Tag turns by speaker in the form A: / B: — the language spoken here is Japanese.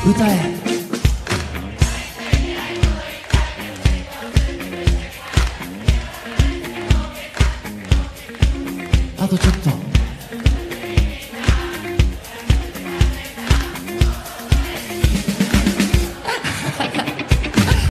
A: 歌え。あとちょっと。